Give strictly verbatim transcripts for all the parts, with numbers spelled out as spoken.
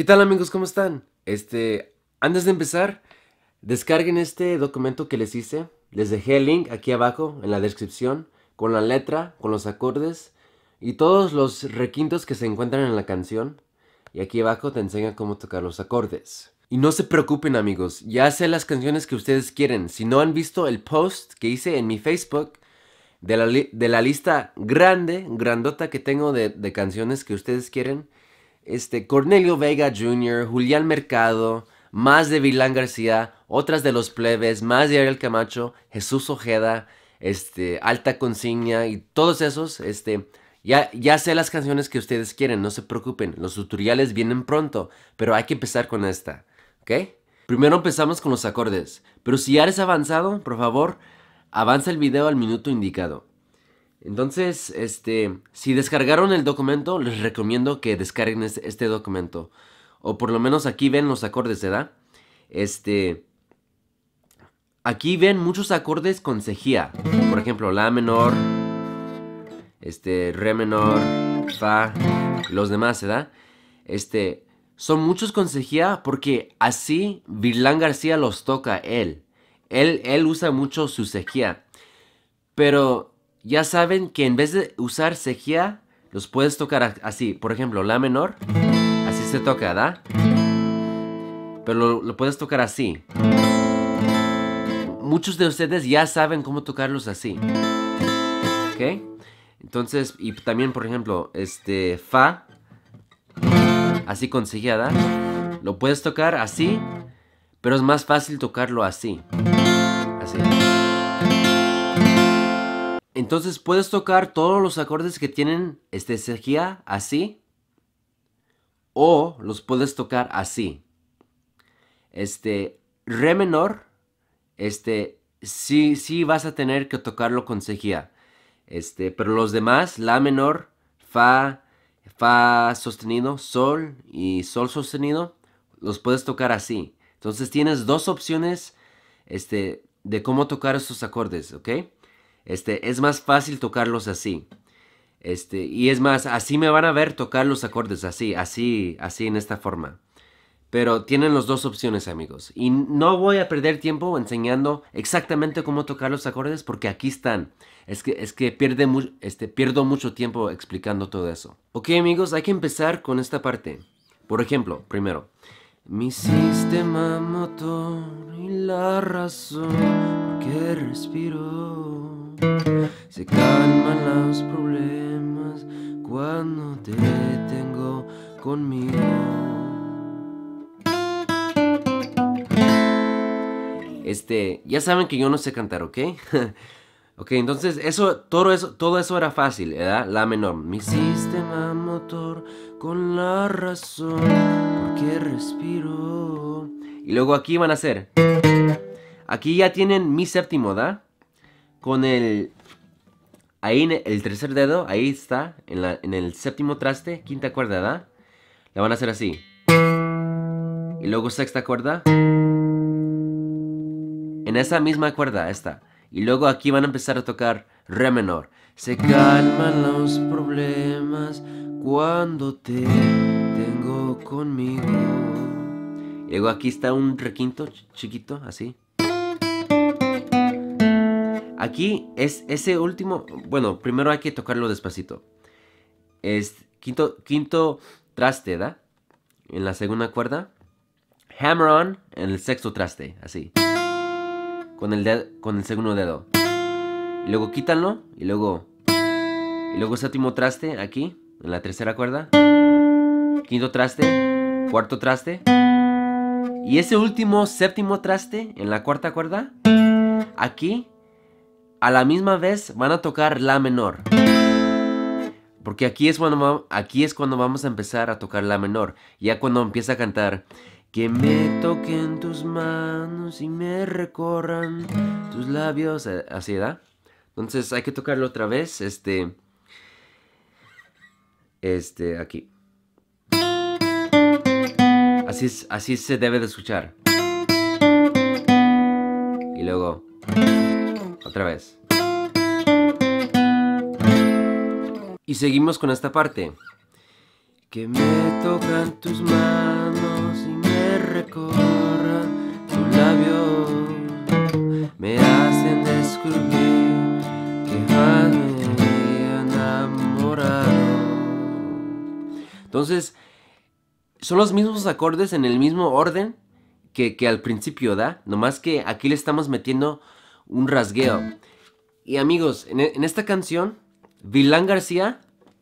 ¿Qué tal amigos? ¿Cómo están? Este, antes de empezar, descarguen este documento que les hice. Les dejé el link aquí abajo en la descripción con la letra, con los acordes y todos los requintos que se encuentran en la canción. Y aquí abajo te enseñan cómo tocar los acordes. Y no se preocupen amigos, ya sé las canciones que ustedes quieren. Si no han visto el post que hice en mi Facebook de la, li de la lista grande, grandota que tengo de, de canciones que ustedes quieren, Este, Cornelio Vega junior, Julián Mercado, más de Vilán García, otras de Los Plebes, más de Ariel Camacho, Jesús Ojeda, este, Alta Consigna y todos esos, este, ya, ya sé las canciones que ustedes quieren, no se preocupen, los tutoriales vienen pronto, pero hay que empezar con esta, ¿ok? Primero empezamos con los acordes, pero si ya eres avanzado, por favor, avanza el video al minuto indicado. Entonces, este, si descargaron el documento, les recomiendo que descarguen este, este documento. O por lo menos aquí ven los acordes, ¿verdad? Este, aquí ven muchos acordes con cejía. Por ejemplo, la menor, este, re menor, fa, los demás, ¿verdad? Este, son muchos con cejía porque así Vilán García los toca él. Él, él usa mucho su cejía. Pero ya saben que en vez de usar cejía, los puedes tocar así. Por ejemplo, la menor, así se toca, ¿verdad? Pero lo, lo puedes tocar así. Muchos de ustedes ya saben cómo tocarlos así. ¿Ok? Entonces, y también, por ejemplo, este, fa, así con cejía, ¿verdad? Lo puedes tocar así, pero es más fácil tocarlo así. Así. Entonces puedes tocar todos los acordes que tienen este cejía así. O los puedes tocar así. Este, re menor, este, sí, sí vas a tener que tocarlo con cejía. Este, pero los demás, la menor, fa, fa sostenido, sol y sol sostenido, los puedes tocar así. Entonces tienes dos opciones, este, de cómo tocar estos acordes, ¿ok? Este, es más fácil tocarlos así. Este, y es más, así me van a ver tocar los acordes, así, así, así en esta forma. Pero tienen las dos opciones, amigos. Y no voy a perder tiempo enseñando exactamente cómo tocar los acordes porque aquí están. Es que, es que pierde mu este, pierdo mucho tiempo explicando todo eso. Ok, amigos, hay que empezar con esta parte. Por ejemplo, primero. Mi sistema motor y la razón que respiro. Se calman los problemas cuando te tengo conmigo. Este, ya saben que yo no sé cantar, ¿ok? Ok, entonces eso, todo eso, todo eso era fácil, ¿verdad? La menor. Mi sistema motor con la razón porque respiro. Y luego aquí van a hacer. Aquí ya tienen mi séptimo, ¿da? Con el... Ahí en el tercer dedo, ahí está, en, la, en el séptimo traste, quinta cuerda, ¿da? La van a hacer así. Y luego sexta cuerda. En esa misma cuerda, esta. Y luego aquí van a empezar a tocar re menor. Se calman los problemas cuando te tengo conmigo. Y luego aquí está un requinto chiquito, así. Aquí es ese último, bueno, primero hay que tocarlo despacito. Es quinto, quinto traste, ¿da? En la segunda cuerda. Hammer on en el sexto traste, así. Con el, dedo, con el segundo dedo. Y luego quítanlo, y luego... Y luego séptimo traste, aquí, en la tercera cuerda. Quinto traste, cuarto traste. Y ese último séptimo traste, en la cuarta cuerda, aquí... A la misma vez van a tocar la menor. Porque aquí es, cuando, aquí es cuando vamos a empezar a tocar la menor. Ya cuando empieza a cantar. Que me toquen tus manos y me recorran tus labios. Así, ¿verdad? Entonces hay que tocarlo otra vez. Este. Este, aquí. Así, es, así se debe de escuchar. Y luego... Otra vez. Y seguimos con esta parte. Que me tocan tus manos Entonces, son los mismos acordes en el mismo orden que, que al principio, ¿da? Nomás que aquí le estamos metiendo un rasgueo. Y amigos, en, en esta canción, Vilán García,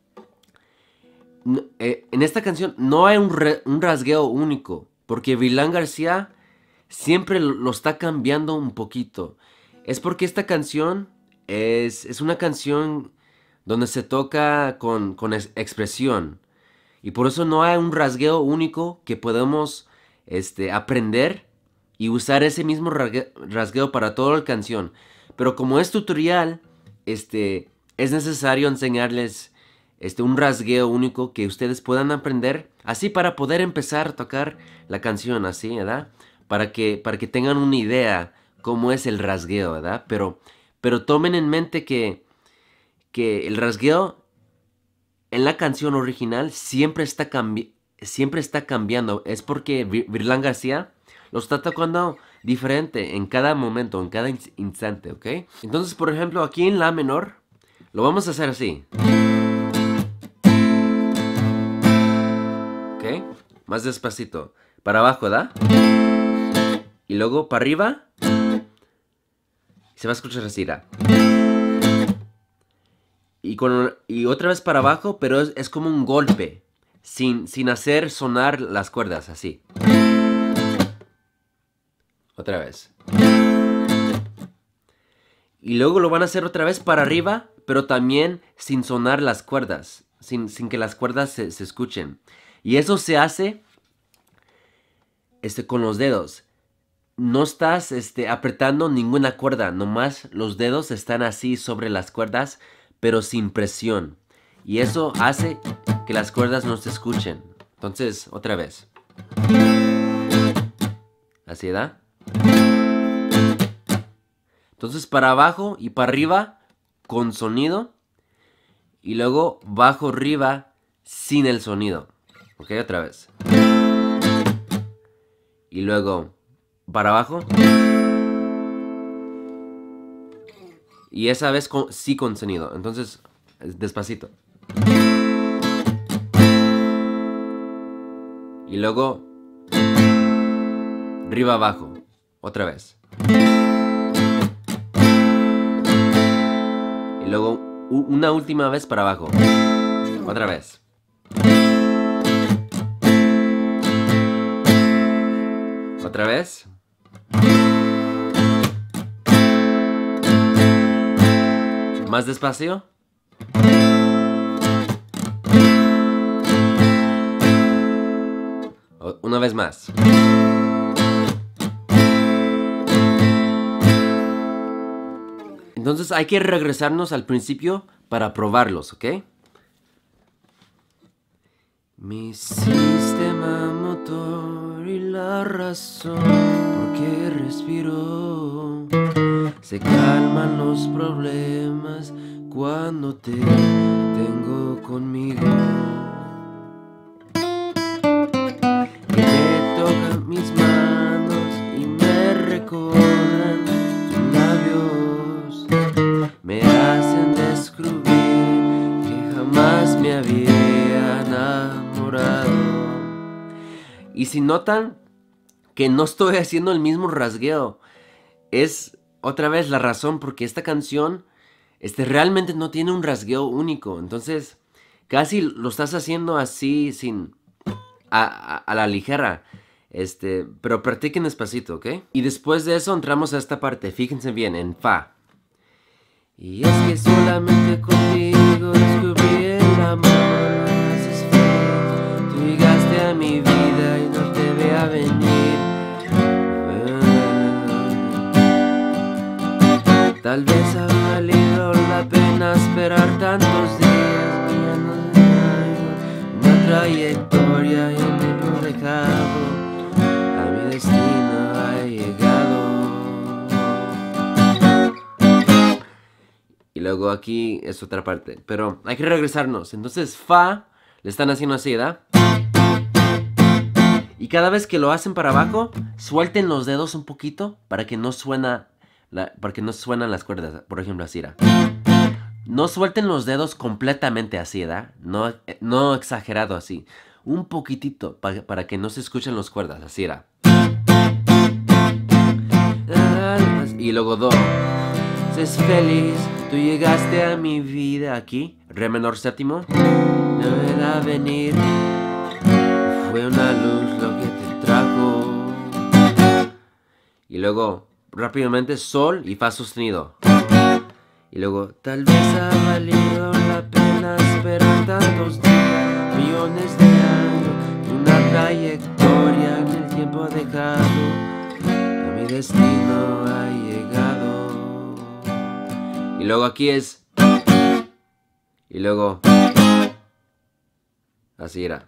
no, eh, en esta canción no hay un, re, un rasgueo único, porque Vilán García siempre lo, lo está cambiando un poquito. Es porque esta canción es, es una canción donde se toca con, con ex expresión. Y por eso no hay un rasgueo único que podemos este, aprender y usar ese mismo rasgueo para toda la canción. Pero como es tutorial, este, es necesario enseñarles este, un rasgueo único que ustedes puedan aprender, así para poder empezar a tocar la canción, así, ¿verdad? Para que, para que tengan una idea cómo es el rasgueo, ¿verdad? Pero, pero tomen en mente que, que el rasgueo en la canción original siempre está, cambi siempre está cambiando. Es porque Vilán García lo está tocando diferente en cada momento, en cada in instante, ¿ok? Entonces, por ejemplo, aquí en La menor, lo vamos a hacer así. ¿Ok? Más despacito. Para abajo, ¿da? Y luego para arriba. Se va a escuchar así, ¿da? Y, con, y otra vez para abajo, pero es, es como un golpe. Sin, sin hacer sonar las cuerdas, así. Otra vez. Y luego lo van a hacer otra vez para arriba, pero también sin sonar las cuerdas. Sin, sin que las cuerdas se, se escuchen. Y eso se hace este, con los dedos. No estás este, apretando ninguna cuerda. Nomás los dedos están así sobre las cuerdas, pero sin presión. Y eso hace que las cuerdas no se escuchen. Entonces, otra vez. Así, ¿da? Entonces, para abajo y para arriba, con sonido. Y luego, bajo, arriba, sin el sonido. Ok, otra vez. Y luego, para abajo. Y esa vez con, sí con sonido. Entonces, despacito. Y luego, arriba, abajo. Otra vez. Y luego, una última vez para abajo. Otra vez. Otra vez. Más despacio. Una vez más. Entonces hay que regresarnos al principio para probarlos, ¿ok? Mi sistema motor y la razón por qué respiro. Se calman los problemas cuando te tengo conmigo. Que te tocan mis manos y me recorren tus labios. Me hacen descubrir que jamás me había enamorado. Y si notan que no estoy haciendo el mismo rasgueo, es otra vez la razón porque esta canción este, realmente no tiene un rasgueo único. Entonces, casi lo estás haciendo así, sin a, a, a la ligera. Este, pero practiquen despacito, ¿ok? Y después de eso entramos a esta parte. Fíjense bien, en Fa. Y es que solamente contigo descubrí el amor. Haces feliz. Tú llegaste a mi vida y no te veía venir. Tal vez ha valido la pena esperar tantos días. Una trayectoria y el tiempo dejado. A mi destino ha llegado. Y luego aquí es otra parte. Pero hay que regresarnos. Entonces Fa le están haciendo así, ¿verdad? Y cada vez que lo hacen para abajo, suelten los dedos un poquito para que no suena... La, porque no suenan las cuerdas, por ejemplo, así, ¿da? No suelten los dedos completamente así, ¿da? No, no exagerado así. un poquitito pa- para que no se escuchen las cuerdas. Así era. Y luego do. Sé feliz, tú llegaste a mi vida aquí. Re menor séptimo. No era venir. Fue una luz lo que te trajo. Y luego, rápidamente, sol y fa sostenido. Y luego, tal vez ha valido la pena esperar tantos días, millones de años, una trayectoria en el tiempo dejado. A mi destino ha llegado. Y luego aquí es. Y luego. Así era.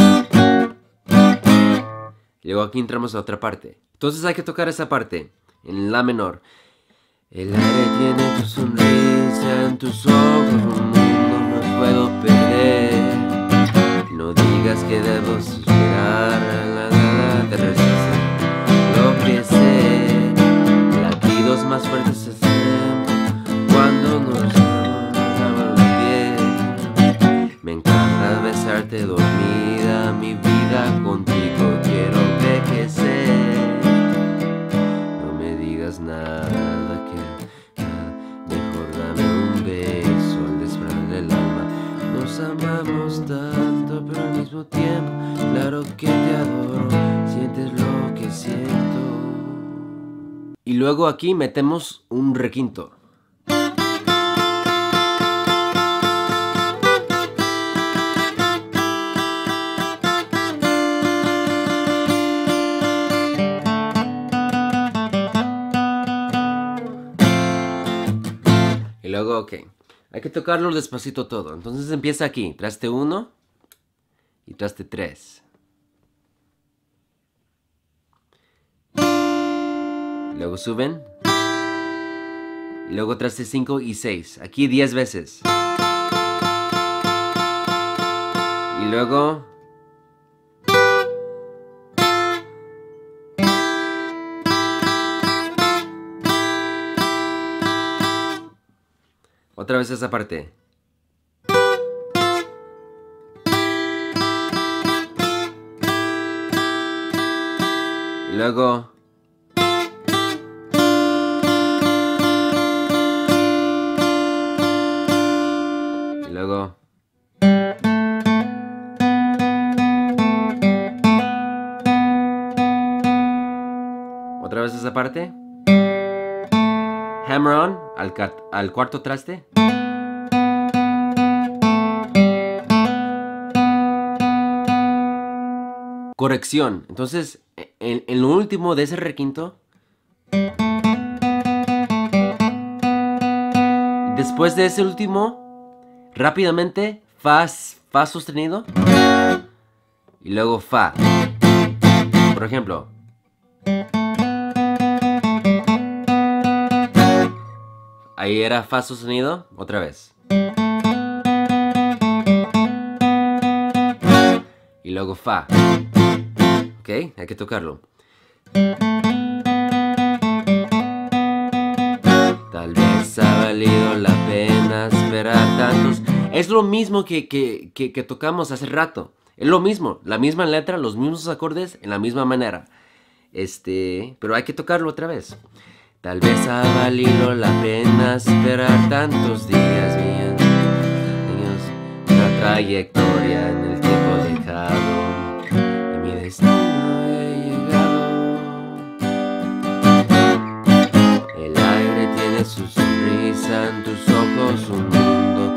Y luego aquí entramos a otra parte. Entonces hay que tocar esa parte en la menor. El aire tiene tu sonrisa en tus ojos, un mundo no puedo perder. No digas que debo esperar, la nada te resiste. Lo que sé, latidos más fuertes se hacen cuando nos damos la piel. Me encanta besarte dormida, mi vida contigo quiero envejecer. No me digas nada. Amamos tanto, pero al mismo tiempo, claro que te adoro, sientes lo que siento. Y luego aquí metemos un requinto. Y luego, ok. Hay que tocarlo despacito todo. Entonces empieza aquí. Traste uno y traste tres. Luego suben. Y luego traste cinco y seis. Aquí diez veces. Y luego... Otra vez esa parte. Y luego... Y luego... Otra vez esa parte. Hammer on al, al cuarto traste. Corrección. Entonces, en, en lo último de ese requinto, después de ese último, rápidamente, fa, fa sostenido y luego fa. Por ejemplo, ahí era fa sostenido, otra vez. Y luego fa. Ok, hay que tocarlo. Tal vez ha valido la pena esperar tantos. Es lo mismo que, que, que, que tocamos hace rato. Es lo mismo, la misma letra, los mismos acordes, en la misma manera. Este, pero hay que tocarlo otra vez. Tal vez ha valido la pena esperar tantos días, míos, años, una trayectoria en el tiempo dejado. A mi destino he llegado. El aire tiene su sonrisa en tus ojos, un mundo.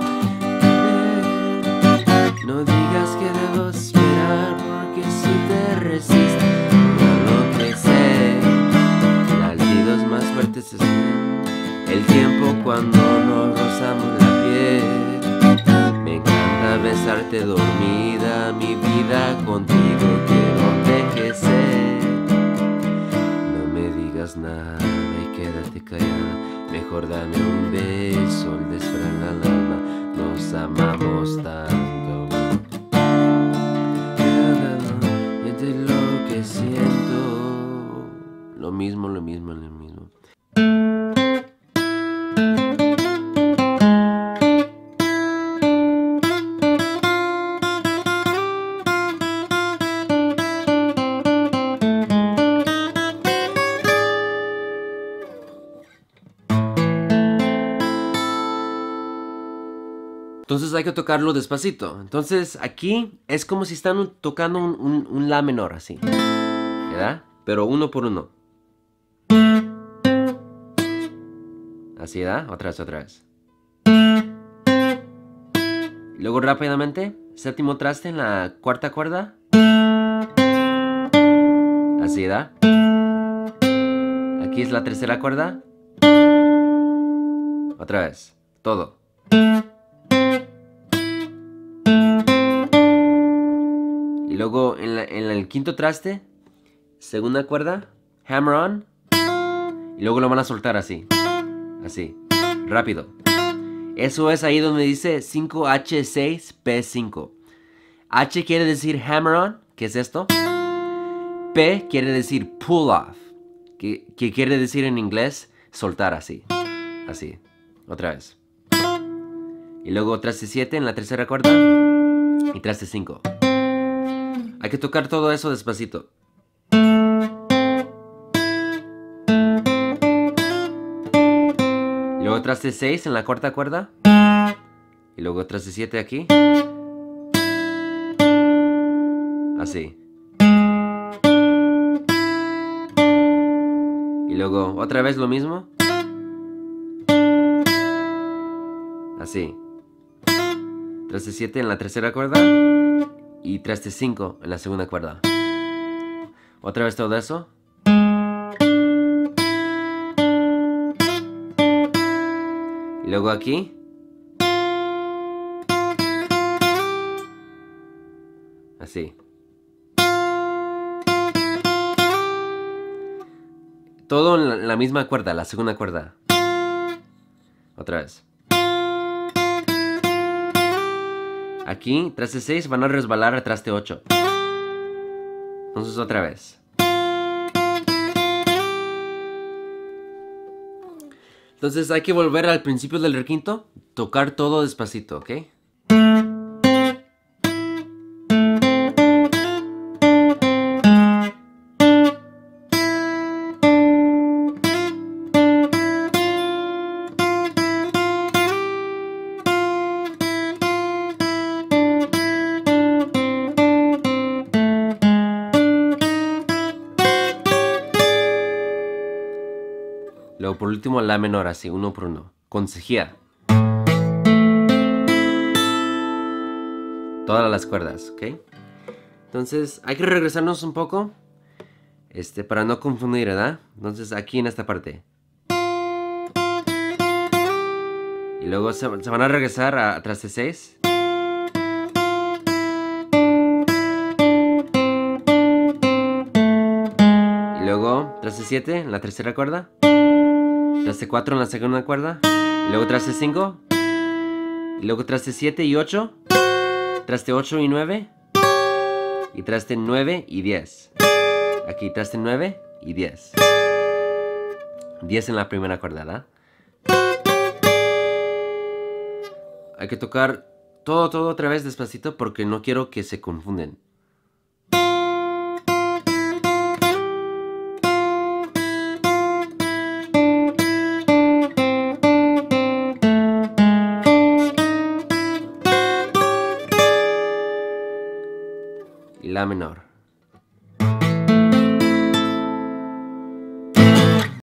No digas que debo esperar, porque si te resistes, no lo que sé. Latidos más fuertes es el tiempo cuando nos rozamos la piel. Me encanta besarte dormida, mi vida contigo quiero envejecer. No me digas nada y quédate callada, mejor dame un beso, el desfrana el alma, nos amamos tanto. Siente lo que siento, lo mismo, lo mismo, lo mismo. Entonces hay que tocarlo despacito. Entonces aquí es como si están tocando un, un, un La menor así, ¿verdad? Pero uno por uno. Así, ¿verdad? Otra vez, otra vez. Luego rápidamente, séptimo traste en la cuarta cuerda. Así, ¿verdad? Aquí es la tercera cuerda. Otra vez, todo. Y luego en, la, en el quinto traste, segunda cuerda, hammer on. Y luego lo van a soltar así. Así, rápido. Eso es ahí donde dice cinco hache seis pe cinco. H quiere decir hammer on, que es esto. P quiere decir pull off, que, que quiere decir en inglés soltar así. Así, otra vez. Y luego traste siete en la tercera cuerda. Y traste cinco. Hay que tocar todo eso despacito. Y luego traste seis en la cuarta cuerda. Y luego traste siete aquí. Así. Y luego otra vez lo mismo. Así. Traste siete en la tercera cuerda. Y traste cinco en la segunda cuerda. Otra vez todo eso. Y luego aquí. Así. Todo en la, en la misma cuerda, la segunda cuerda. Otra vez. Aquí, traste seis, van a resbalar a traste ocho. Entonces otra vez. Entonces hay que volver al principio del requinto, tocar todo despacito, ¿ok? Luego por último La menor, así, uno por uno. Con cejilla. Todas las cuerdas, ¿ok? Entonces hay que regresarnos un poco. Este, para no confundir, ¿verdad? Entonces aquí en esta parte. Y luego se, se van a regresar a, a traste seis. Y luego traste siete en la tercera cuerda. Traste cuatro en la segunda cuerda. Y luego traste cinco. Y luego traste siete y ocho. Traste ocho y nueve. Y traste nueve y diez. Aquí traste nueve y diez. diez en la primera cuerda, ¿verdad? Hay que tocar todo, todo otra vez despacito porque no quiero que se confunden. Y La menor.